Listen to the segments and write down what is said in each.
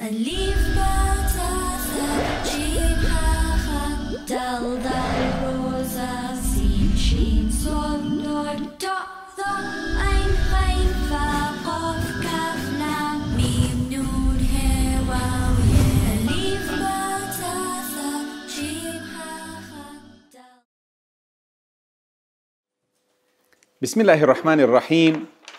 ألف باء تاء ثاء جيم ها خاء دال ذال روزا سين شين صاد نون تاء ثاء عين غين فاء قاف كاف لام ميم نون هاء واو ياء ألف باء تاء ثاء جيم ها خاء دال. بسم الله الرحمن الرحيم.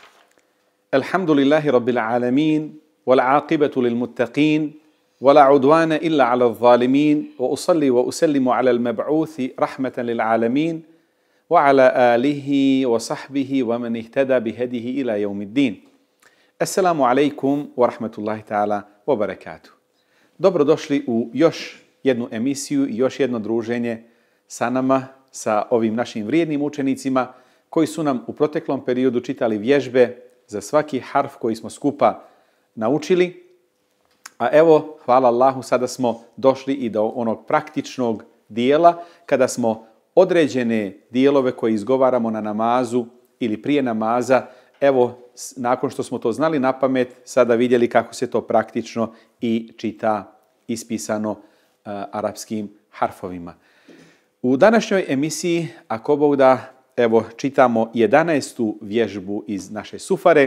الحمد لله رب العالمين والعاقبة للمتقين ولا عدوان إلا على الظالمين، وأصلي وأسلم على المبعوث رحمة للعالمين وعلى آله وصحبه ومن اهتدى بهديه إلى يوم الدين. Assalamu alaikum wa rahmatullahi ta'ala wa barakatuh. Dobrodošli u još jednu emisiju i još jedno druženje sa nama, sa ovim našim vrijednim učenicima koji su nam u proteklom periodu čitali vježbe za svaki harf koji smo skupa naučili. A evo, hvala Allahu, sada smo došli i do onog praktičnog dijela kada smo određene dijelove koje izgovaramo na namazu ili prije namaza, evo, nakon što smo to znali na pamet, sada vidjeli kako se to praktično i čita ispisano arapskim harfovima. U današnjoj emisiji, ako Bog da, evo, čitamo 11. vježbu iz naše sufare.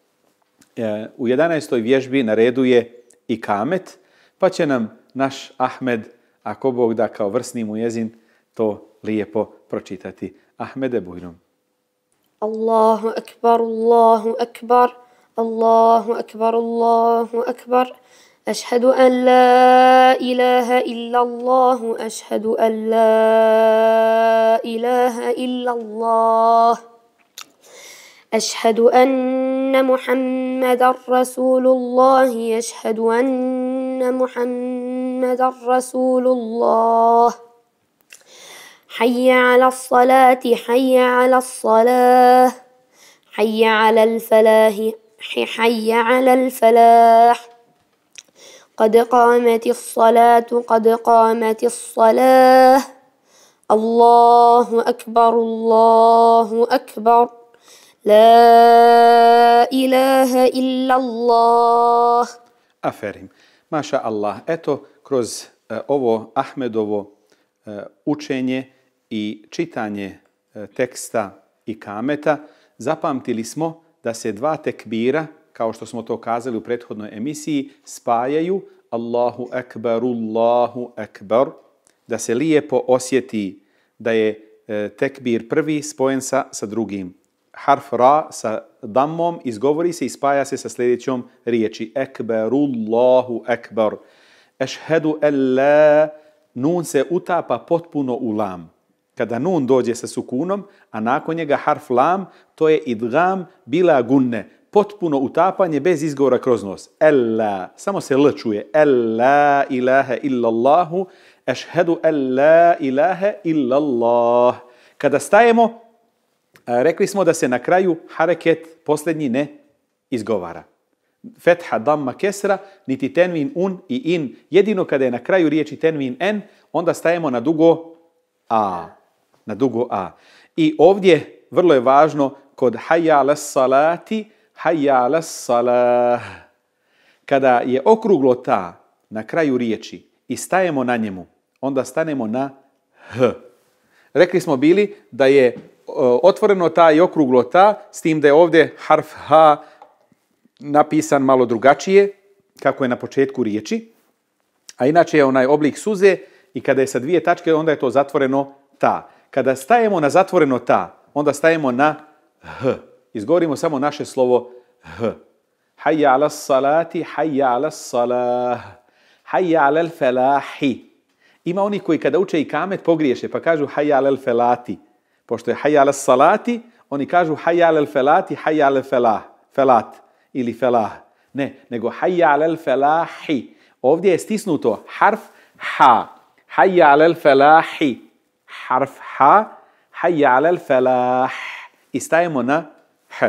U 11. vježbi na redu je ikamet, pa će nam naš Ahmed, ako Bog da, kao vrsni mujezin, to lijepo pročitati. Ahmede, bujrom. Allahu akbar, Allahu akbar, Allahu akbar, Allahu akbar. أشهد أن لا إله إلا الله أشهد أن لا إله إلا الله أشهد أن محمد رسول الله أشهد أن محمد رسول الله حي على الصلاة حي على الصلاة حي على الفلاح حي على الفلاح قد قامت الصلاة قد قامت الصلاة الله أكبر الله أكبر لا إله إلا الله. Aferim. Maša Allah. Eto, kroz ovo Ahmedovo učenje i čitanje teksta ikameta zapamtili smo da se dva tekbira, kao što smo to kazali u prethodnoj emisiji, spajaju Allahu akbar, Allahu akbar, da se lijepo osjeti da je tekbir prvi spojen sa drugim. Harf ra sa dammom izgovori se i spaja se sa sljedećom riječi akbarullahu akbar. Ešhedu en la, nun se utapa potpuno u lam. Kada nun dođe sa sukunom, a nakon njega harf lam, to je idgam bila gunne. Potpuno utapanje bez izgovora kroz nos. Ella, samo se l čuje. Ella ilaha illallahu, ešhedu en la ilaha illallah. Kada stajemo, rekli smo da se na kraju hareket posljednji ne izgovara. Fetha, damma, kesra, niti tenvin un i in. Jedino kada je na kraju riječi tenvin en, onda stajemo na dugo a. Na dugo a. I ovdje vrlo je važno kod hayya ala salati, hayya ala salah. Kada je okruglo ta na kraju riječi i stajemo na njemu, onda stanemo na h. Rekli smo bili da je otvoreno ta i okruglo ta, s tim da je ovdje harf ha napisan malo drugačije, kako je na početku riječi, a inače je onaj oblik suze i kada je sa dvije tačke, onda je to zatvoreno ta. Kada stajemo na zatvoreno ta, onda stajemo na h. Izgovorimo samo naše slovo h. Hayya ala salati, hayya ala salah, hayya ala felahi. Ima oni koji kada uče ikamet pogriješe pa kažu hayya ala felati. Pošto je hayya ala salati, oni kažu hayya ala felati, hayya ala felah, felat ili felah. Ne, nego hayya ala felahi. Ovdje je stisnuto harf ha. Hayya ala felahi. Harf ha. Hayya ala felah. I stajemo na h.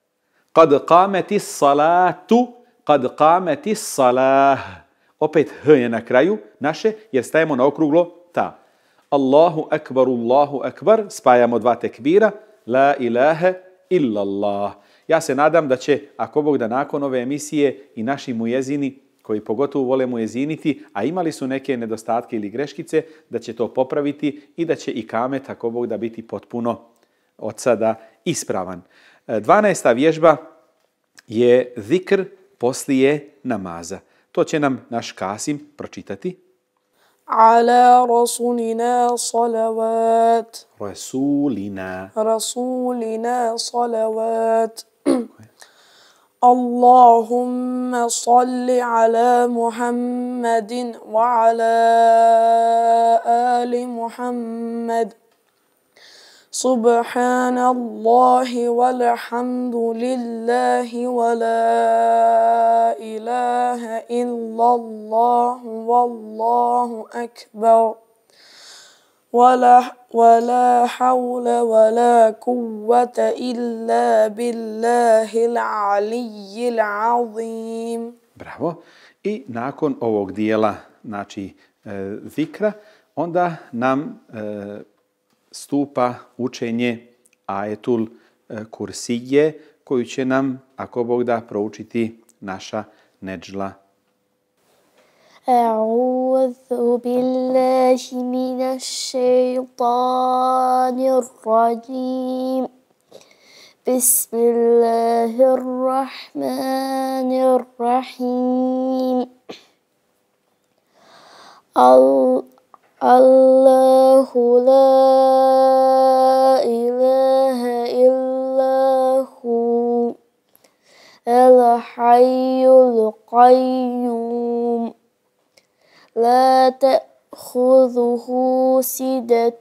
Qad qamati salatu, qad qamati salah. Opet h je na kraju naše, jer stajemo na okruglo ta. Allahu akbar, spajamo dva tekbira, la ilaha illallah. Ja se nadam da će, ako Bog da, nakon ove emisije i naši mujezini koji pogotovo vole mueziniti, a imali su neke nedostatke ili greškice, da će to popraviti i da će i kamet, ako Bog da, biti potpuno od sada ispravan. 12. vježba je zikr poslije namaza. To će nam naš Kasim pročitati. على رسولنا صلوات رسولنا صلوات اللهم صل على محمد وعلى آل محمد سبحان الله والحمد لله ولا إله إلا الله والله أكبر ولا حول ولا قوة إلا بالله العلي العظيم. Bravo. I nakon ovog dijela, znači zikra, onda nam stupa učenje ajetul kursije, koju će nam, ako Bog da, proučiti naša Nedžla. أعوذ بالله من الشيطان الرجيم بسم الله الرحمن الرحيم الله لا إله إلا هو الحي القيوم لا تأخذه سنة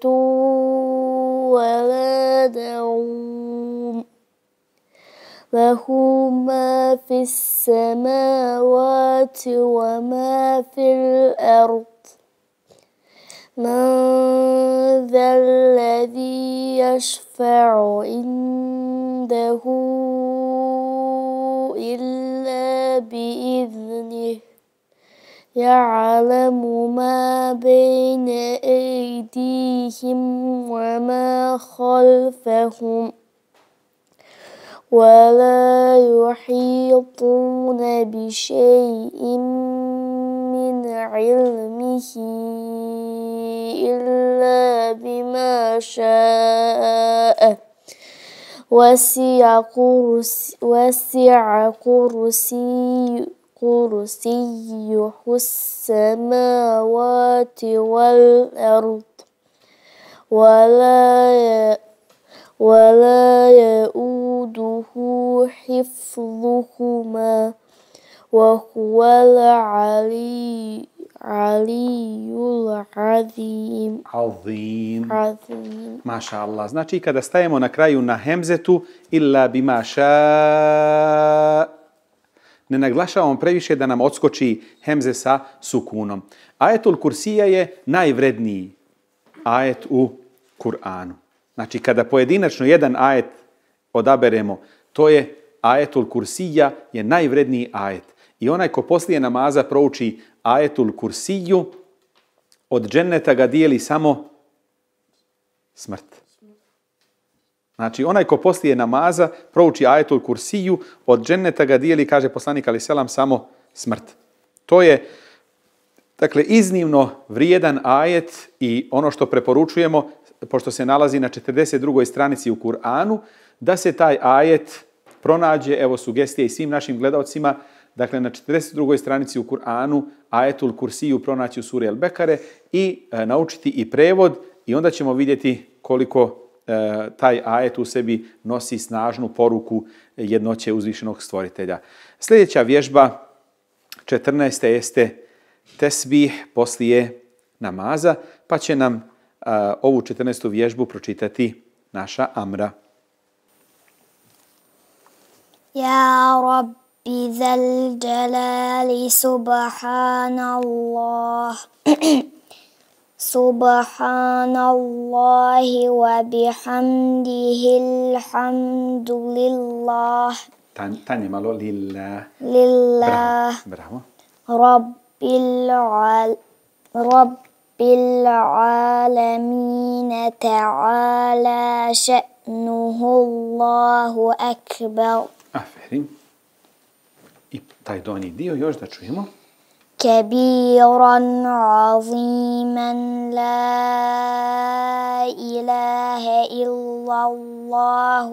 ولا نوم له ما في السماوات وما في الأرض من ذا الذي يشفع عنده إلا بإذنه يعلم ما بين أيديهم وما خلفهم ولا يحيطون بشيء من علمه إلا بما شاء وسع كرسيه السماوات والأرض ولا يؤوده حفظهما وهو العلي العظيم. Maša Allah. Znači, kada stajemo na kraju na hemzetu, illa bima ša, ne naglašavamo previše da nam odskoči hemze sa sukunom. Ajetul kursija je najvredniji ajet u Kur'anu. Znači, kada pojedinačno jedan ajet odaberemo, to je ajetul kursija, je najvredniji ajet. I onaj ko poslije namaza prouči ajetul kursiju, od dženneta ga dijeli samo smrt. Znači, onaj ko poslije namaza prouči ajetul kursiju, od dženneta ga dijeli, kaže poslanik alejhi selam, samo smrt. To je, dakle, iznimno vrijedan ajet i ono što preporučujemo, pošto se nalazi na 42. stranici u Kur'anu, da se taj ajet pronađe, evo sugestije i svim našim gledalcima, dakle na 42. stranici u Kur'anu ajetul kursiju pronaći u suri Al-Bekare i naučiti i prevod, i onda ćemo vidjeti koliko taj ajet u sebi nosi snažnu poruku jednoće uzvišenog stvoritelja. Sljedeća vježba, 14. jeste tesbih poslije namaza, pa će nam ovu 14. vježbu pročitati naša Amra. Ja Rabbi zal jalali subhanallah subhanallahi wa bihamdihi alhamdulillah. Tanje malo, lillah. Lillah. Bravo. Rabbil alamin ta'ala sha'nuhu Allahu akbar. Aferin. I taj donji dio još da čujemo. كبيرا عظيما لا إله إلا الله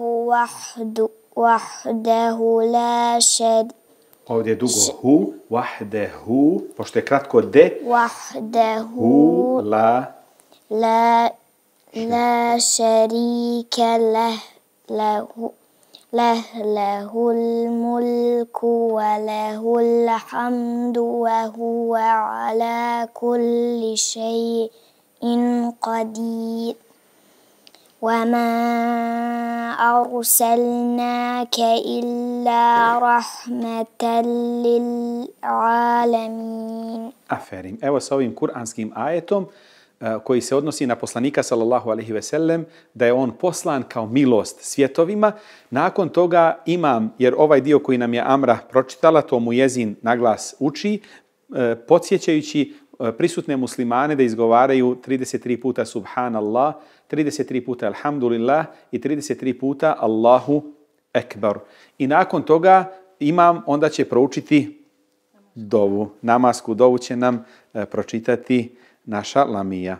وحده لا شريك Ovdje je dugo hu, wahdehu, pošto je kratko de, وحده hu, لا شريك له الملك وله الحمد وهو على كل شيء قدير وما أرسلناك إلا رحمة للعالمين. Aferim. Evo sa ovim kuranskim ajetom koji se odnosi na poslanika sallallahu alejhi ve sellem, da je on poslan kao milost svjetovima. Nakon toga imam, jer ovaj dio koji nam je Amra pročitala, to mu jezin naglas uči, podsjećajući prisutne muslimane da izgovaraju 33 puta subhanallah, 33 puta alhamdulillah i 33 puta Allahu ekbar. I nakon toga imam, onda će proučiti dovu. Namasku dovu će nam pročitati naša Lamija.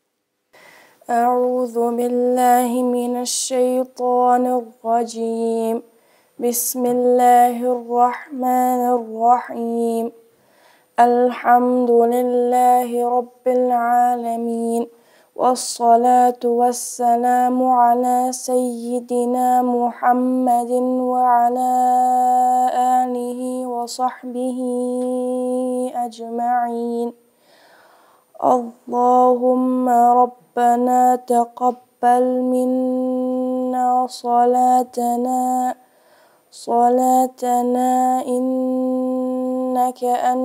أعوذ بالله من الشيطان الرجيم بسم الله الرحمن الرحيم الحمد لله رب العالمين والصلاة والسلام على سيدنا محمد وعلى آله وصحبه أجمعين اللهم ربنا تقبل منا صلاتنا إنك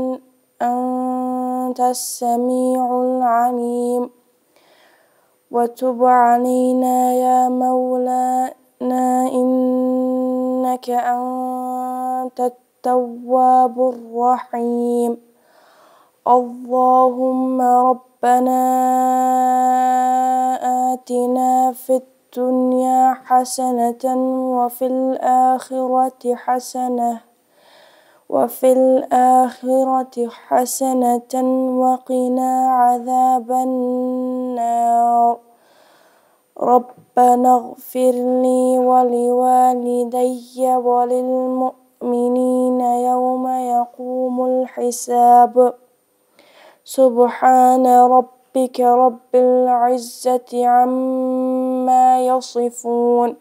أنت السميع العليم وتب علينا يا مولانا إنك أنت التواب الرحيم اللهم ربنا آتنا في الدنيا حسنة وفي الآخرة حسنة وقنا عذاب النار ربنا اغفر لي ولوالدي وللمؤمنين يوم يقوم الحساب سبحان ربك رب العزة عما يصفون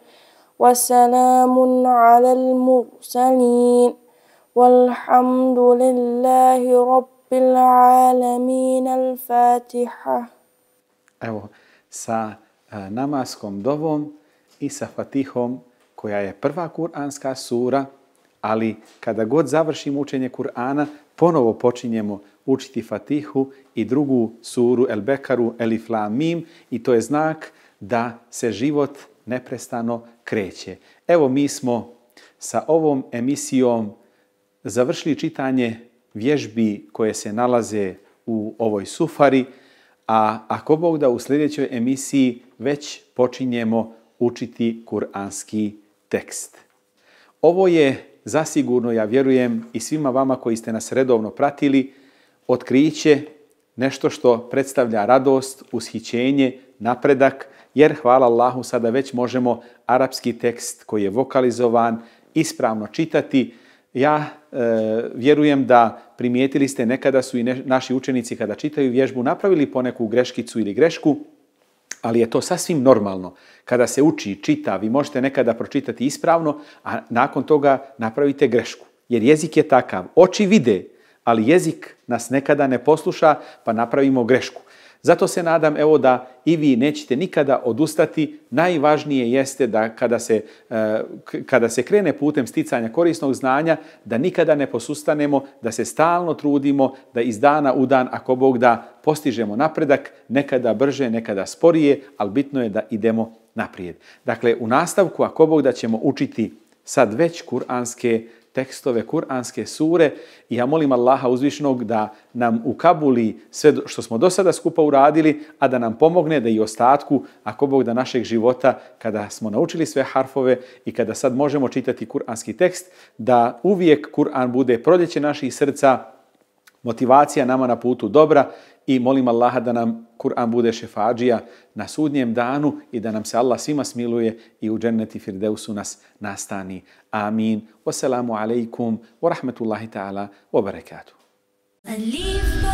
وسلام على المرسلين والحمد لله رب العالمين. الفاتحة. Evo, sa namaskom dovom i sa Fatihom, koja je prva kuranska sura, ali kada god završimo učenje Kur'ana, ponovo počinjemo učiti Fatihu i drugu suru El Bekaru, Elif Lam Mim, i to je znak da se život neprestano kreće. Evo, mi smo sa ovom emisijom završili čitanje vježbi koje se nalaze u ovoj sufari, a ako Bog da, u sljedećoj emisiji već počinjemo učiti kuranski tekst. Ovo je zasigurno, ja vjerujem, i svima vama koji ste nas redovno pratili, otkriće, nešto što predstavlja radost, ushićenje, napredak, jer hvala Allahu sada već možemo arapski tekst koji je vokalizovan ispravno čitati. Ja vjerujem da primijetili ste, nekada su i naši učenici kada čitaju vježbu napravili poneku greškicu ili grešku, ali je to sasvim normalno. Kada se uči, čita, vi možete nekada pročitati ispravno, a nakon toga napravite grešku. Jer jezik je takav. Oči vide, ali jezik nas nekada ne posluša, pa napravimo grešku. Zato se nadam, evo, da i vi nećete nikada odustati. Najvažnije jeste da kada se krene putem sticanja korisnog znanja, da nikada ne posustanemo, da se stalno trudimo, da iz dana u dan, ako Bog da, postižemo napredak, nekada brže, nekada sporije, ali bitno je da idemo naprijed. Dakle, u nastavku, ako Bog da, ćemo učiti sad već kuranske tekstove, kuranske sure, i ja molim Allaha uzvišnog da nam ukabuli sve što smo do sada skupa uradili, a da nam pomogne da i ostatku, ako Bog da, našeg života, kada smo naučili sve harfove i kada sad možemo čitati kuranski tekst, da uvijek Kur'an bude proljeće naših srca, motivacija nama na putu dobra i molim Allaha da nam Kur'an bude šefadžija na sudnjem danu i da nam se Allah svima smiluje i u dženneti firdevsu nas nastani. Amin. Wassalamu alaikum wa rahmatullahi ta'ala wa barakatuh.